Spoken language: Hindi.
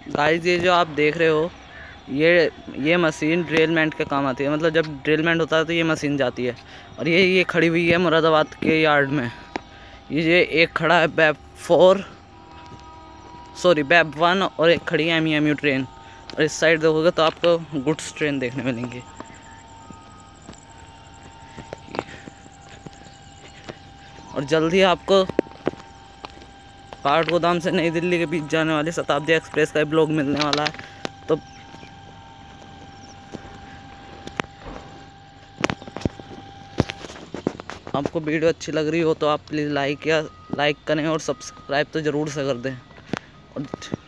गाइस ये जो आप देख रहे हो ये मशीन ड्रिलमेंट के काम आती है। मतलब जब ड्रिलमेंट होता है तो ये मशीन जाती है। और ये खड़ी हुई है मुरादाबाद के यार्ड में। ये एक खड़ा है बैब 1 और एक खड़ी है MEMU ट्रेन। और इस साइड देखोगे तो आपको गुड्स ट्रेन देखने मिलेंगी। और जल्दी आपको काठगोदाम से नई दिल्ली के बीच जाने वाली शताब्दी एक्सप्रेस का ब्लॉग मिलने वाला है। तो आपको वीडियो अच्छी लग रही हो तो आप प्लीज़ लाइक करें और सब्सक्राइब तो ज़रूर से कर दें। और